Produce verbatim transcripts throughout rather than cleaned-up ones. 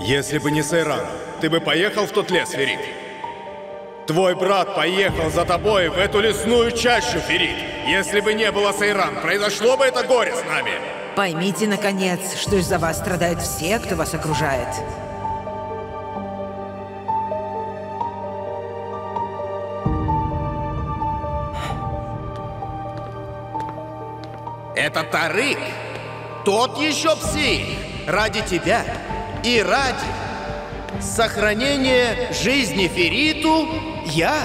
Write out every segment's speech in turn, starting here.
Если бы не Сейран, ты бы поехал в тот лес, Ферит? Твой брат поехал за тобой в эту лесную чащу, Ферит. Если бы не было Сейран, произошло бы это горе с нами. Поймите, наконец, что из-за вас страдают все, кто вас окружает. Это Тарык, тот еще псих, ради тебя и ради сохранения жизни Фериту я,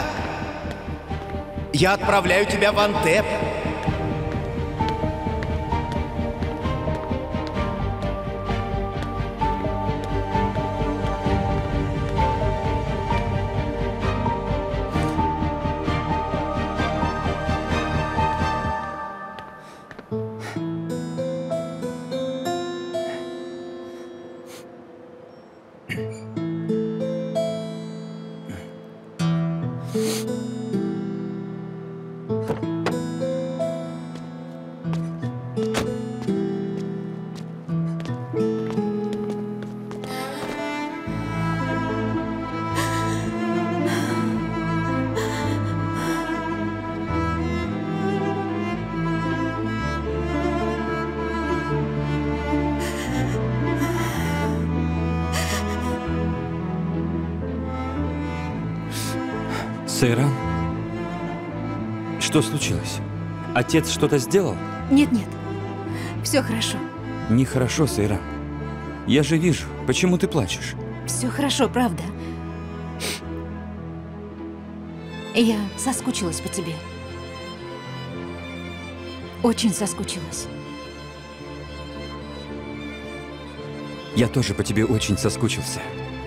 я отправляю тебя в Антеп. Сейран? Что случилось? Отец что-то сделал? Нет-нет, все хорошо. Нехорошо, Сейран. Я же вижу. Почему ты плачешь? Все хорошо, правда. Я соскучилась по тебе. Очень соскучилась. Я тоже по тебе очень соскучился.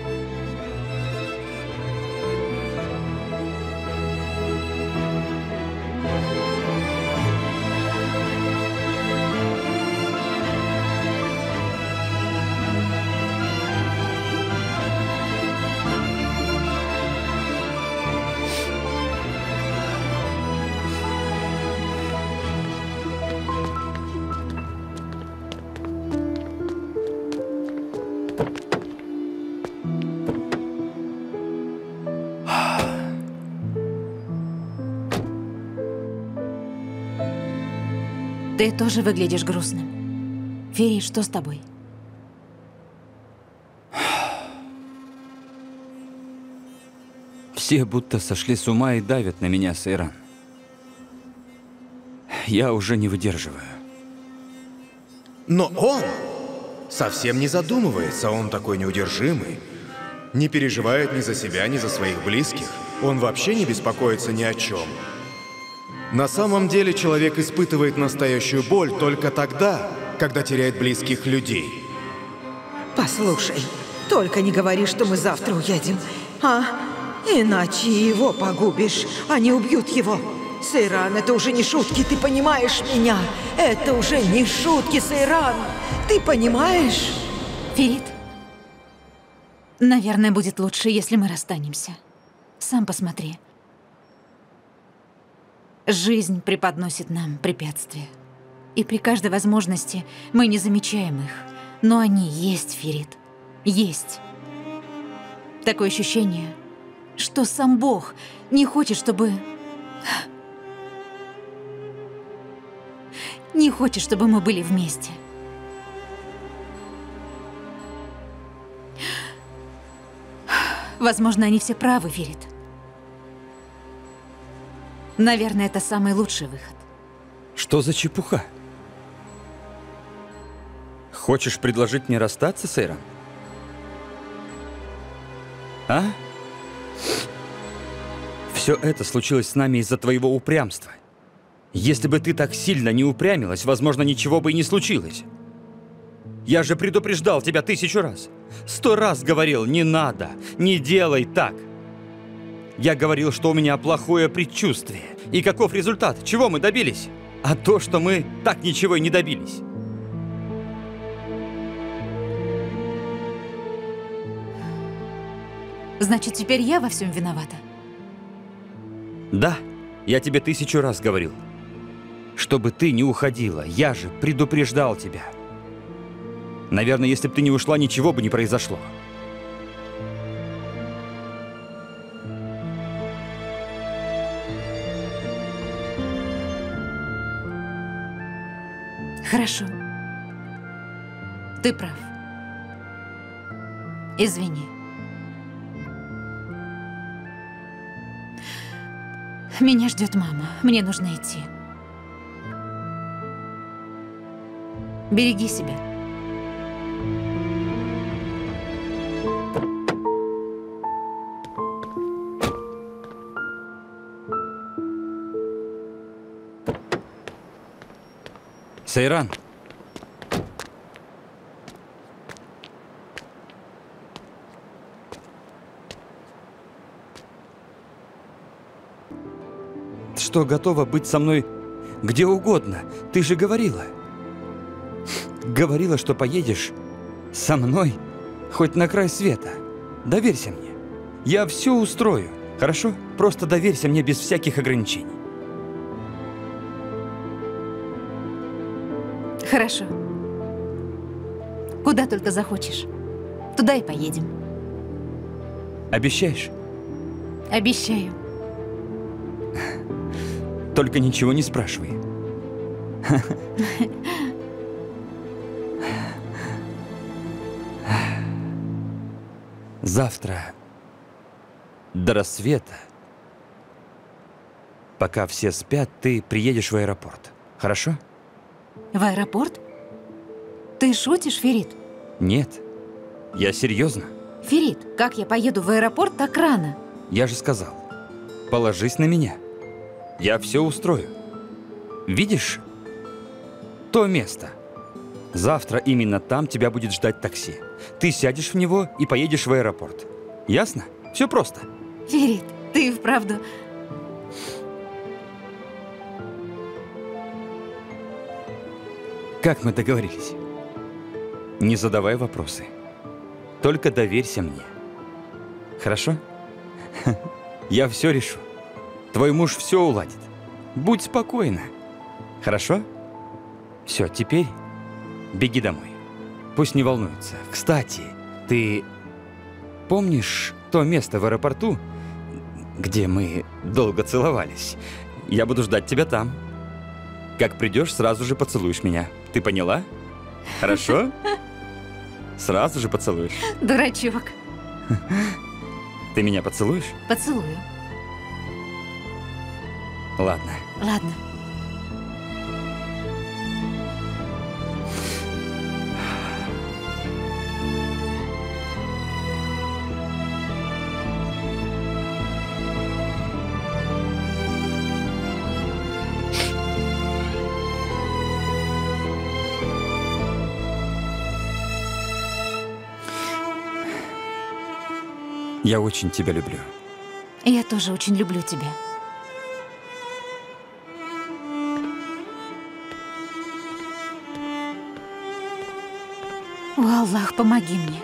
Ты тоже выглядишь грустным. Ферит, что с тобой? Все будто сошли с ума и давят на меня, Сейран. Я уже не выдерживаю. Но он совсем не задумывается, он такой неудержимый. Не переживает ни за себя, ни за своих близких. Он вообще не беспокоится ни о чем. На самом деле человек испытывает настоящую боль только тогда, когда теряет близких людей. Послушай, только не говори, что мы завтра уедем, а? Иначе его погубишь, они убьют его. Сейран, это уже не шутки, ты понимаешь меня? Это уже не шутки, Сейран, ты понимаешь? Ферит, наверное, будет лучше, если мы расстанемся. Сам посмотри. Жизнь преподносит нам препятствия. И при каждой возможности мы не замечаем их. Но они есть, Ферит. Есть. Такое ощущение, что сам Бог не хочет, чтобы... Не хочет, чтобы мы были вместе. Возможно, они все правы, Ферит. Наверное, это самый лучший выход. Что за чепуха? Хочешь предложить мне расстаться, Сейран? А? Все это случилось с нами из-за твоего упрямства. Если бы ты так сильно не упрямилась, возможно, ничего бы и не случилось. Я же предупреждал тебя тысячу раз. Сто раз говорил, не надо, не делай так. Я говорил, что у меня плохое предчувствие. И каков результат? Чего мы добились? А то, что мы так ничего и не добились. Значит, теперь я во всем виновата? Да, я тебе тысячу раз говорил. Чтобы ты не уходила, я же предупреждал тебя. Наверное, если бы ты не ушла, ничего бы не произошло. Хорошо. Ты прав. Извини. Меня ждет мама. Мне нужно идти. Береги себя. Сейран. Что, готова быть со мной где угодно? Ты же говорила. Говорила, что поедешь со мной хоть на край света. Доверься мне. Я все устрою, хорошо? Просто доверься мне без всяких ограничений. Хорошо. Куда только захочешь. Туда и поедем. Обещаешь? Обещаю. Только ничего не спрашивай. Завтра до рассвета, пока все спят, ты приедешь в аэропорт. Хорошо? В аэропорт? Ты шутишь, Ферит? Нет, я серьезно. Ферит, как я поеду в аэропорт так рано? Я же сказал, положись на меня. Я все устрою. Видишь то место? Завтра именно там тебя будет ждать такси. Ты сядешь в него и поедешь в аэропорт. Ясно? Все просто. Ферит, ты и вправду... Как мы договорились? Не задавай вопросы. Только доверься мне. Хорошо? Я все решу. Твой муж все уладит. Будь спокойна. Хорошо? Все, теперь беги домой. Пусть не волнуется. Кстати, ты помнишь то место в аэропорту, где мы долго целовались? Я буду ждать тебя там. Как придешь, сразу же поцелуешь меня. Ты поняла? Хорошо? Сразу же поцелуешь. Дурачок. Ты меня поцелуешь? Поцелую. Ладно. Ладно. Я очень тебя люблю. Я тоже очень люблю тебя. О, Аллах, помоги мне.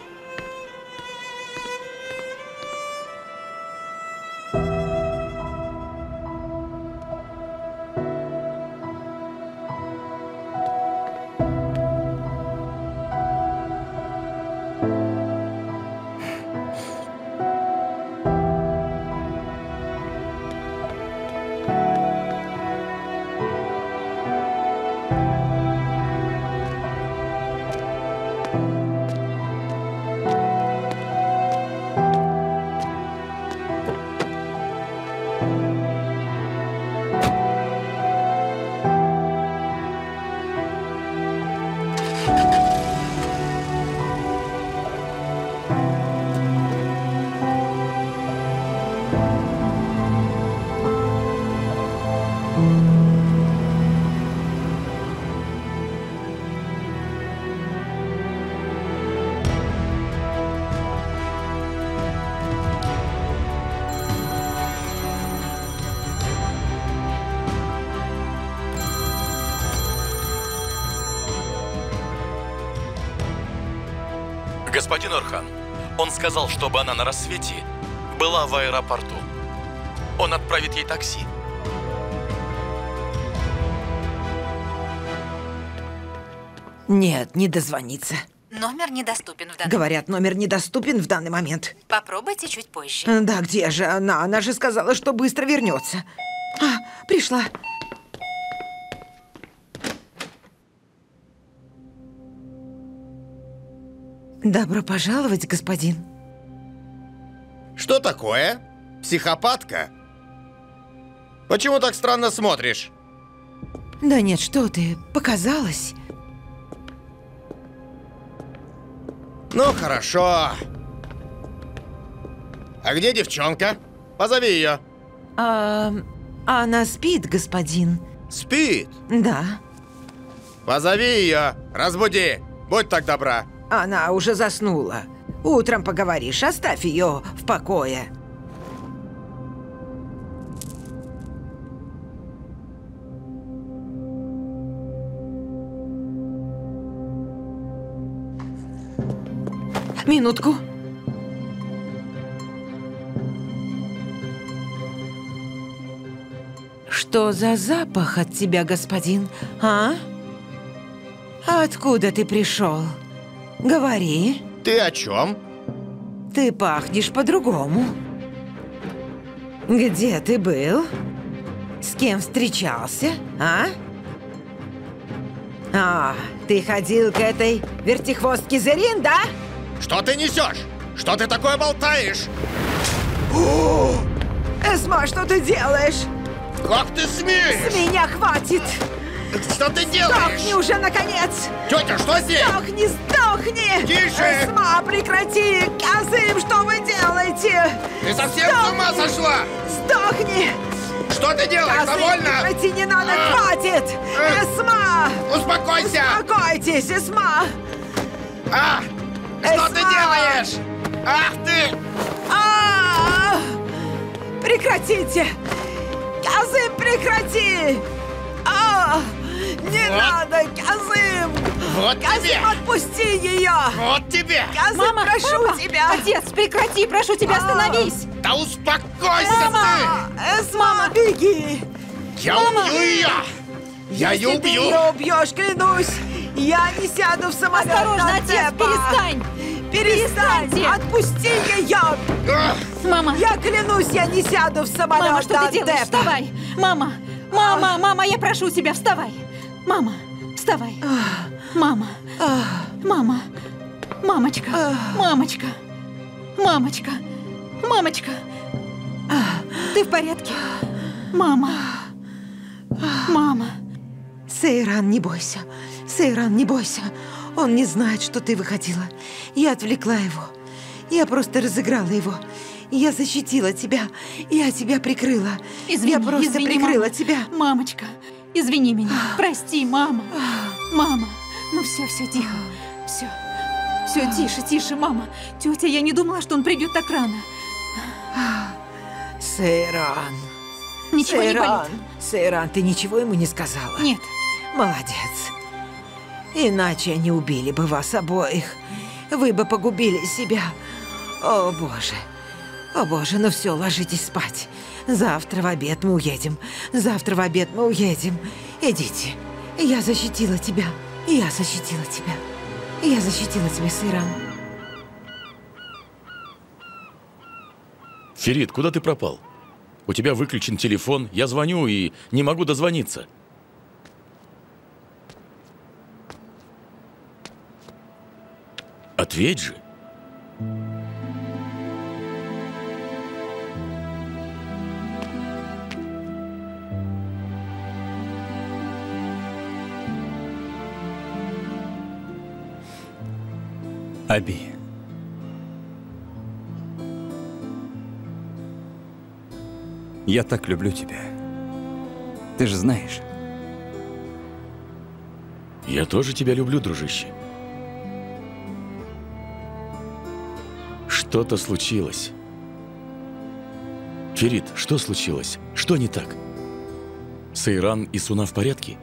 Господин Орхан, он сказал, чтобы она на рассвете была в аэропорту. Он отправит ей такси. Нет, не дозвониться. Номер недоступен в данный Говорят, номер недоступен в данный момент. Попробуйте чуть позже. Да где же она? Она же сказала, что быстро вернется. А, пришла. Добро пожаловать, господин. Что такое? Психопатка? Почему так странно смотришь? Да нет, что ты, показалось. Ну, хорошо. А где девчонка? Позови ее. А, она спит, господин. Спит? Да. Позови ее. Разбуди. Будь так добра. Она уже заснула. Утром поговоришь, оставь ее в покое. Минутку. Что за запах от тебя, господин, а? Откуда ты пришел? Говори. Ты о чем? Ты пахнешь по-другому. Где ты был? С кем встречался, а? А, ты ходил к этой вертихвостке Зерин, да? Что ты несешь? Что ты такое болтаешь? Эсма, что ты делаешь? Как ты смеешь? С меня хватит! Что ты делаешь? Сдохни уже, наконец! Тетя, что здесь? Сдохни, сдохни! Тише! Эсма, прекрати! Казым, что вы делаете? Ты совсем с ума сошла? Сдохни! Что ты делаешь? Казым, Довольно? прекрати, не надо, А. хватит! Э. Эсма! Успокойся! Успокойтесь, Эсма! А! Что ты Эсма! делаешь? Ах ты! А! Прекратите! Казым, прекрати! А! Не Вот. надо, Казым! Вот Казым, тебе! отпусти ее! Вот тебе! Казым, Мама, прошу папа, тебя! Отец, прекрати, прошу тебя, А. остановись! Да успокойся Эсма! Эсма, беги! ты! Я убью ее! Я Если ее ты убью! ее убьешь, клянусь, я не сяду в самолет. Осторожно, на отец, Деппа. перестань! Перестань! Перестаньте! Отпусти ее! Ах! Мама, Я клянусь, я не сяду в самолет. мама, что на ты делаешь? Деппа. Вставай! Мама, мама, мама, я прошу тебя, вставай! Мама, вставай! Мама, мама, мамочка, мамочка, мамочка, мамочка! Ты в порядке? Мама, мама. Сейран, не бойся. Сейран, не бойся. Он не знает, что ты выходила. Я отвлекла его. Я просто разыграла его. Я защитила тебя. Я тебя прикрыла. Извини, я просто извини, прикрыла мама. тебя. Мамочка, извини меня. Прости, мама. Мама, ну все, все тихо. Все. Все, тише, тише, мама. Тетя, я не думала, что он придет так рано. Сейран. Ничего не Сейран. болит. Сейран, ты ничего ему не сказала? Нет. Молодец. Иначе они убили бы вас обоих. Вы бы погубили себя. О, Боже. О, Боже, ну все, ложитесь спать. Завтра в обед мы уедем. Завтра в обед мы уедем. Идите. Я защитила тебя. Я защитила тебя. Я защитила тебя, Сейран. Ферид, куда ты пропал? У тебя выключен телефон, я звоню и не могу дозвониться. Ответь же. Аби. Я так люблю тебя. Ты же знаешь. Я тоже тебя люблю, дружище. Что-то случилось. Ферид, что случилось? Что не так? Сейран и Суна в порядке?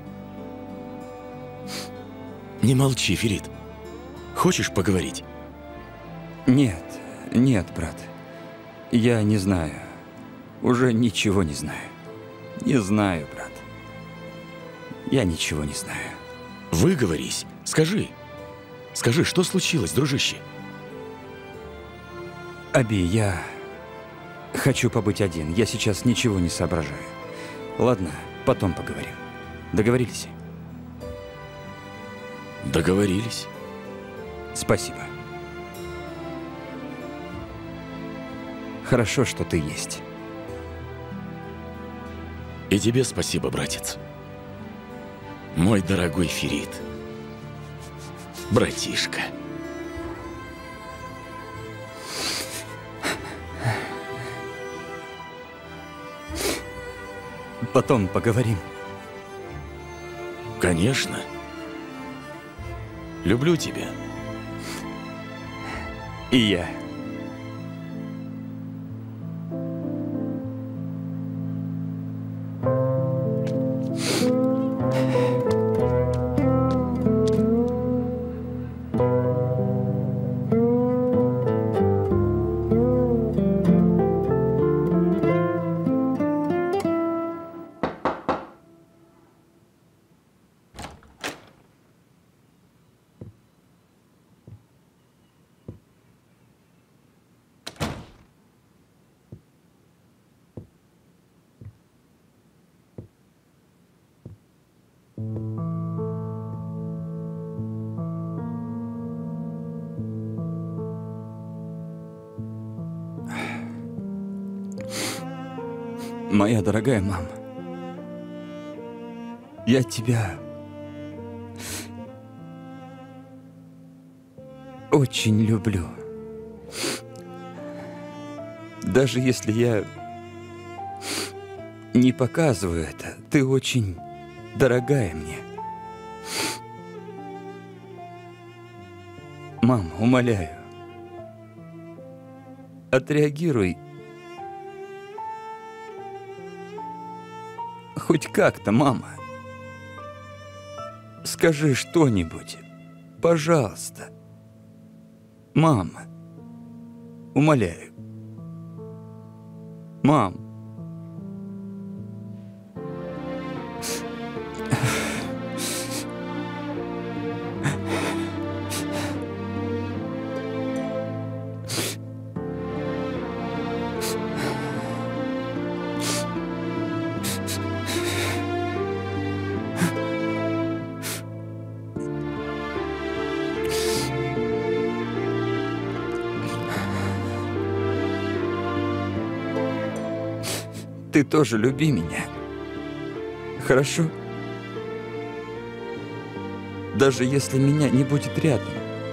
Не молчи, Ферид. Хочешь поговорить? Нет, нет, брат. Я не знаю. Уже ничего не знаю. Не знаю, брат. Я ничего не знаю. Выговорись. Скажи. Скажи, что случилось, дружище? Аби, я хочу побыть один. Я сейчас ничего не соображаю. Ладно, потом поговорим. Договорились? Договорились. Спасибо. Хорошо, что ты есть. И тебе спасибо, братец. Мой дорогой Ферит. Братишка. Потом поговорим. Конечно. Люблю тебя. И я. Моя дорогая мама, я тебя очень люблю. Даже если я не показываю это, ты очень дорогая мне. Мама, умоляю, отреагируй хоть как-то, мама. Скажи что-нибудь, пожалуйста. Мама, умоляю. Мам. Ты тоже люби меня. Хорошо? Даже если меня не будет рядом.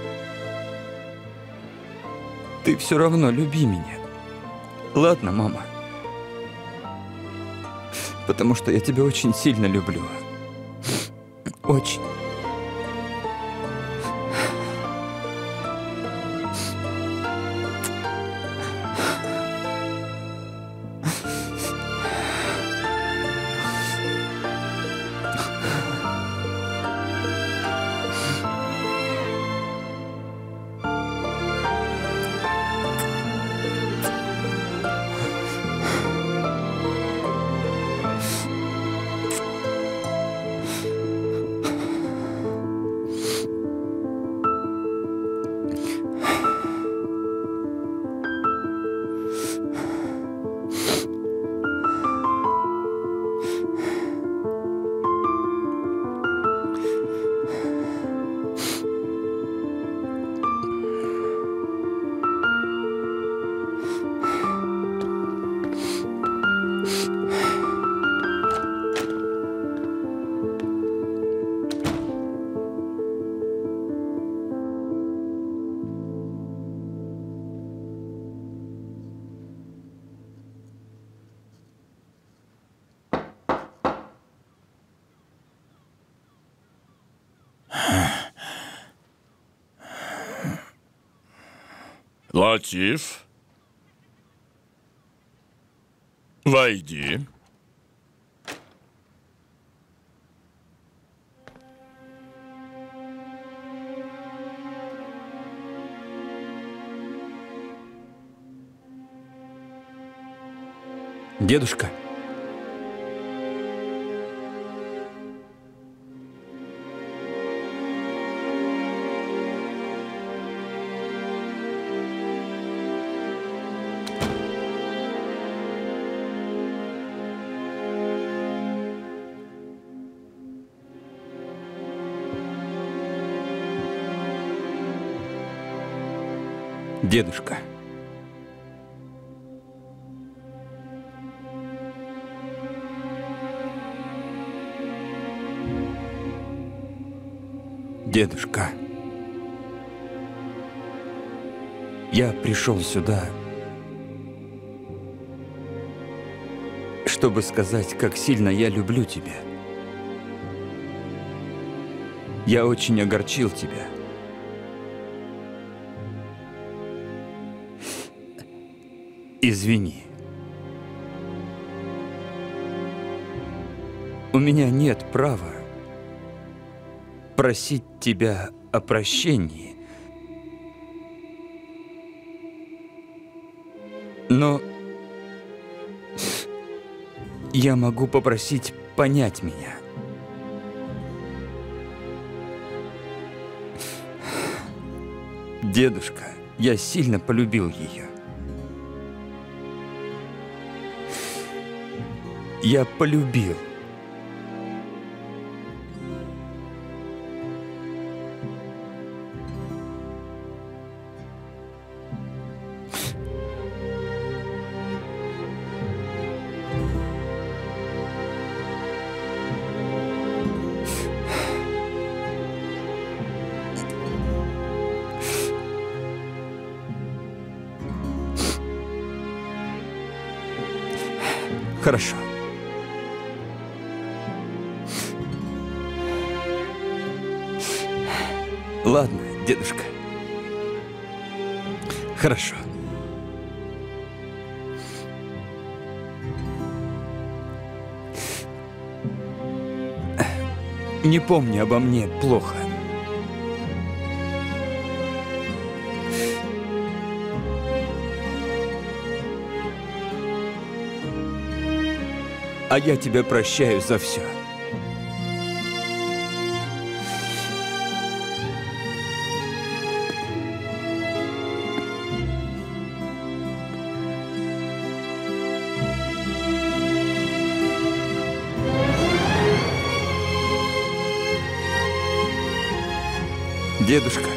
Ты все равно люби меня. Ладно, мама? Потому что я тебя очень сильно люблю. Очень. Латиф, войди. Дедушка. Дедушка. Дедушка, я пришел сюда, чтобы сказать, как сильно я люблю тебя. Я очень огорчил тебя. Извини. У меня нет права просить тебя о прощении. Но я могу попросить понять меня. Дедушка, я сильно полюбил ее. Я полюбил. Хорошо. Ладно, дедушка. Хорошо. Не помни обо мне плохо. А я тебя прощаю за все. Дедушка.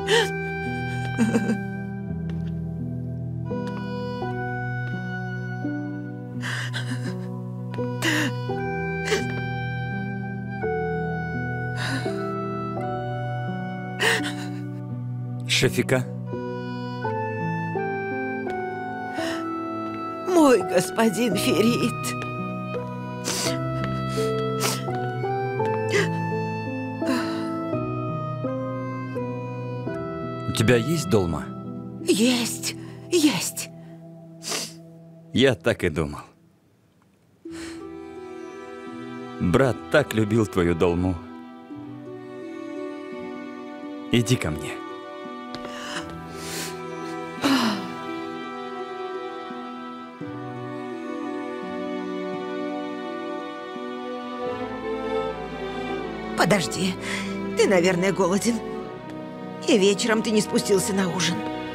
Шафика? Мой господин Ферит. У тебя есть долма? Есть, есть. Я так и думал. Брат так любил твою долму. Иди ко мне. Подожди, ты, наверное, голоден. И вечером ты не спустился на ужин.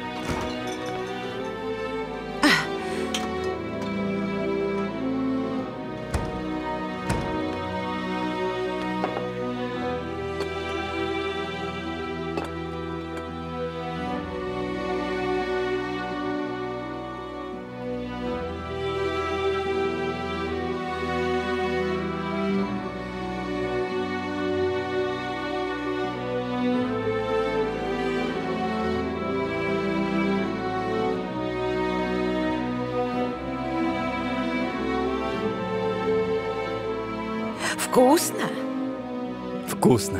Вкусно? Вкусно.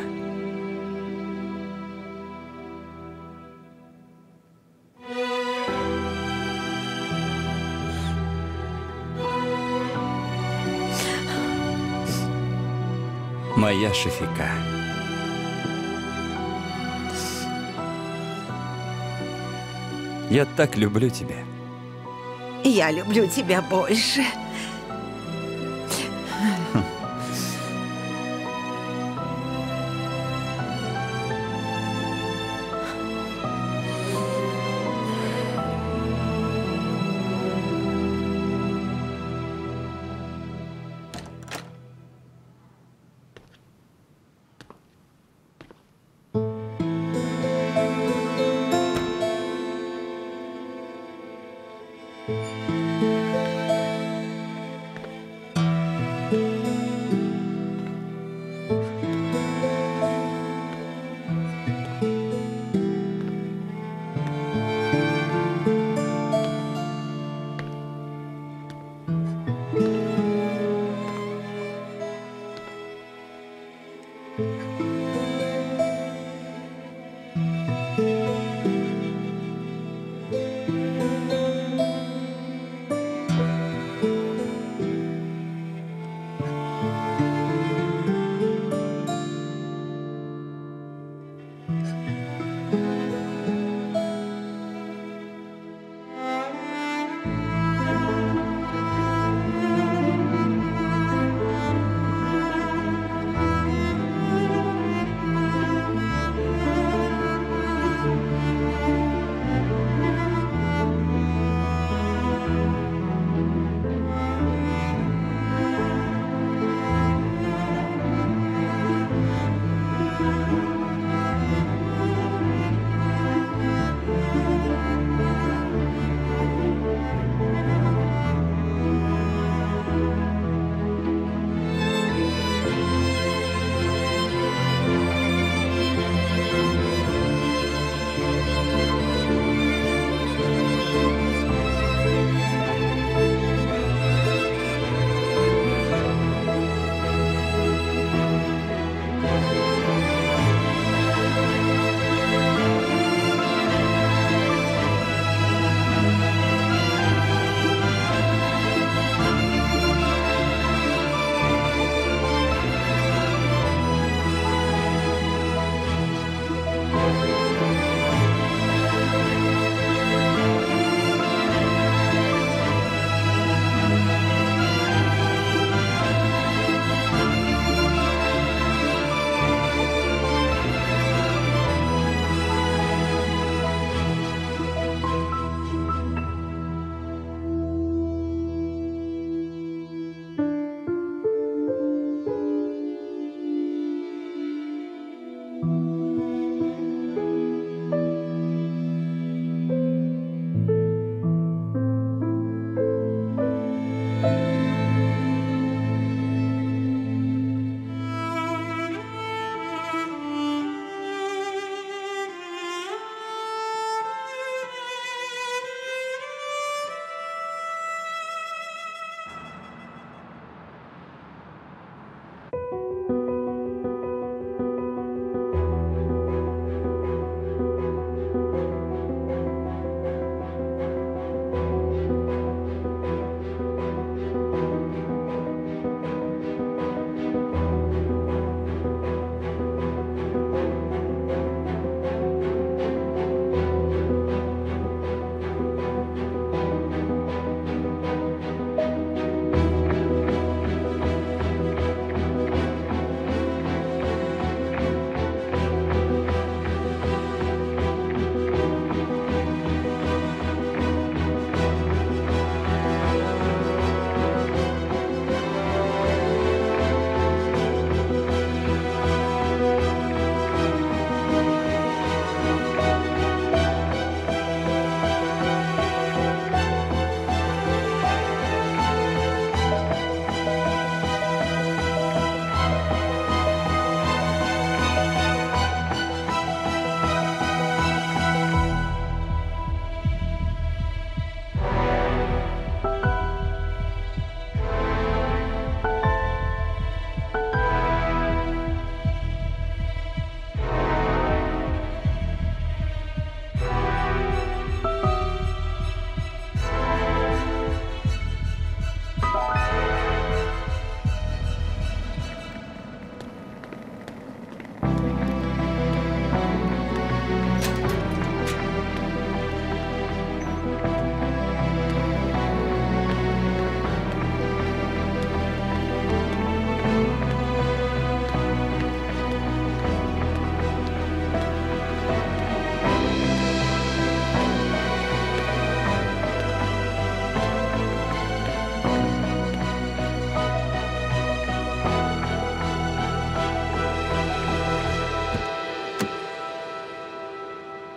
Моя Шафика. Я так люблю тебя. Я люблю тебя больше.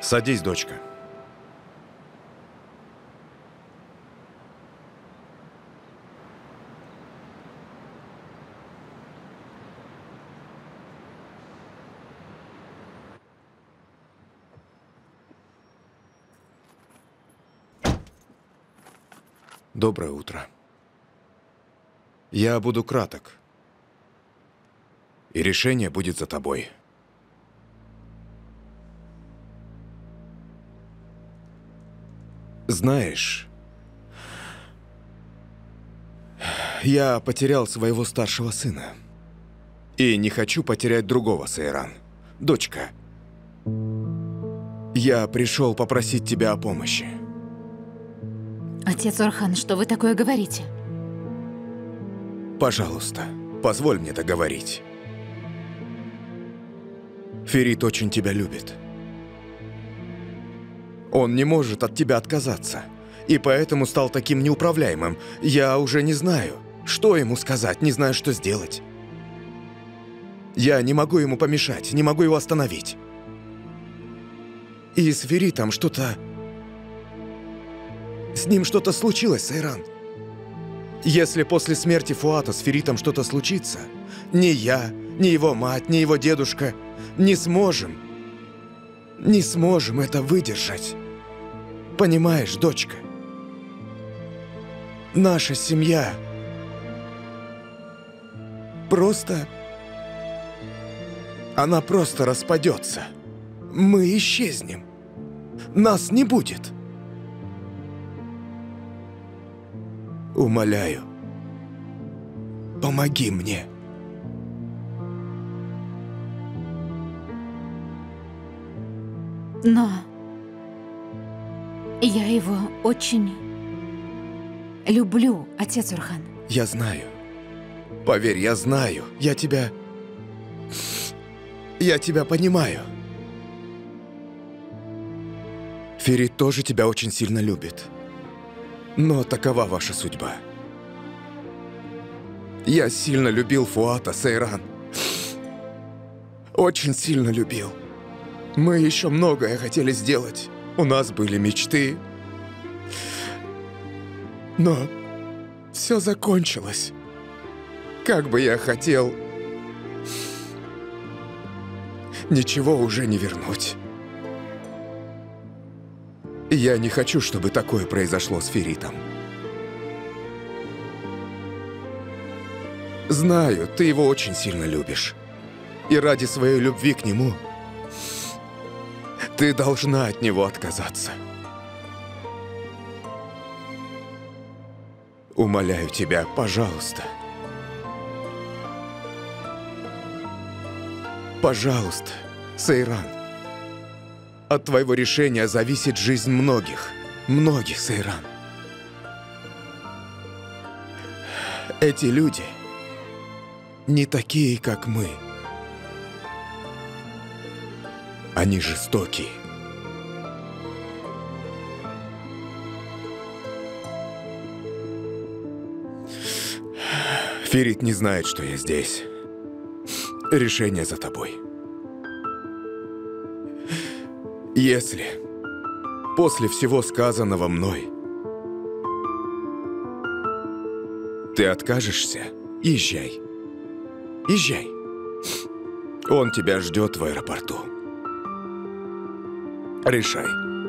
Садись, дочка. Доброе утро. Я буду краток. И решение будет за тобой. Знаешь, я потерял своего старшего сына. И не хочу потерять другого, Сейран. Дочка, я пришел попросить тебя о помощи. Отец Орхан, что вы такое говорите? Пожалуйста, позволь мне договорить. Ферит очень тебя любит. Он не может от тебя отказаться, и поэтому стал таким неуправляемым. Я уже не знаю, что ему сказать, не знаю, что сделать. Я не могу ему помешать, не могу его остановить. И с Феритом что-то... С ним что-то случилось, Сейран. Если после смерти Фуата с Феритом что-то случится, ни я, ни его мать, ни его дедушка не сможем, не сможем это выдержать. Понимаешь, дочка? Наша семья просто... Она просто распадется. Мы исчезнем. Нас не будет. Умоляю, помоги мне. Но я его очень люблю, отец Орхан. Я знаю. Поверь, я знаю. Я тебя... Я тебя понимаю. Ферит тоже тебя очень сильно любит. Но такова ваша судьба. Я сильно любил Фуата, Сейран. Очень сильно любил. Мы еще многое хотели сделать. У нас были мечты. Но все закончилось. Как бы я хотел... Ничего уже не вернуть. Я не хочу, чтобы такое произошло с Феритом. Знаю, ты его очень сильно любишь. И ради своей любви к нему ты должна от него отказаться. Умоляю тебя, пожалуйста. Пожалуйста, Сейран. От твоего решения зависит жизнь многих. Многих, Сейран. Эти люди не такие, как мы. Они жестокие. Ферит не знает, что я здесь. Решение за тобой. Если после всего сказанного мной ты откажешься, езжай. Езжай. Он тебя ждет в аэропорту. Решай.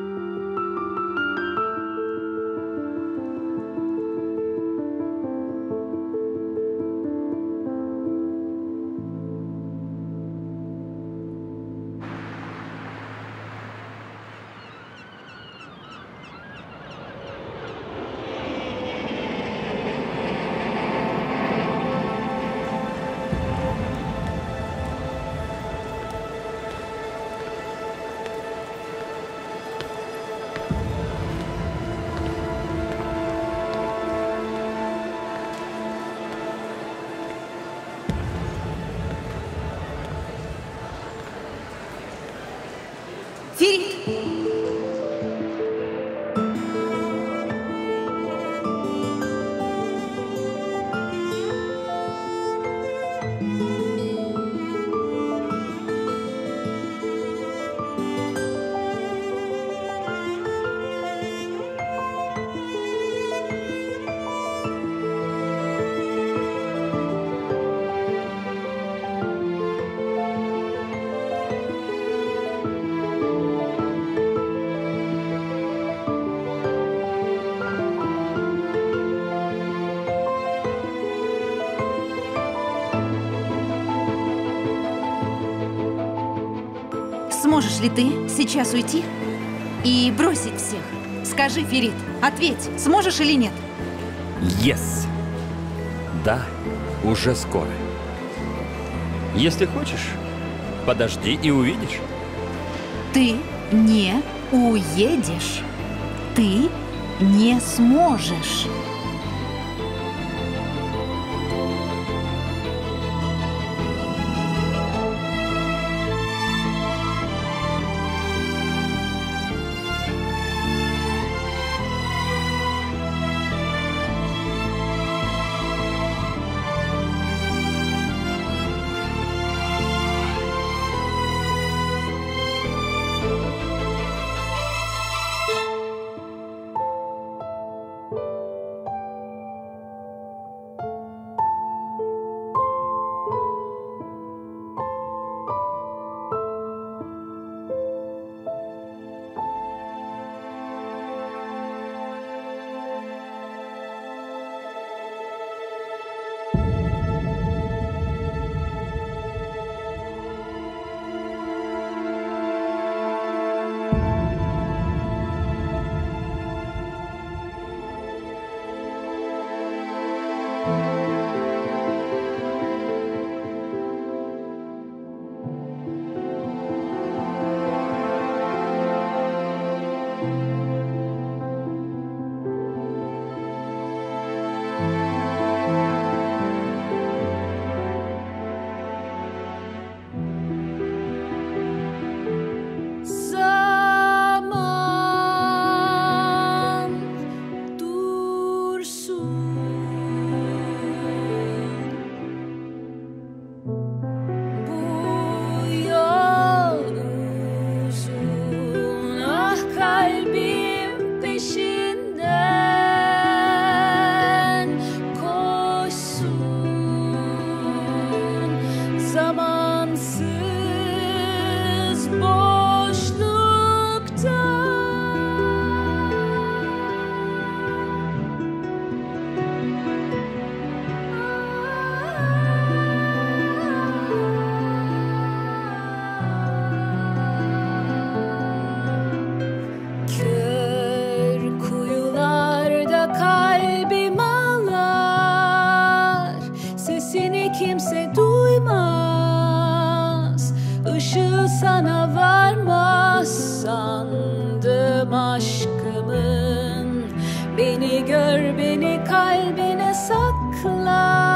Ферит! Сможешь ли ты сейчас уйти и бросить всех? Скажи, Ферит, ответь, сможешь или нет? Yes. Да, уже скоро. Если хочешь, подожди и увидишь. Ты не уедешь. Ты не сможешь. Beni gör, beni kalbine sakla.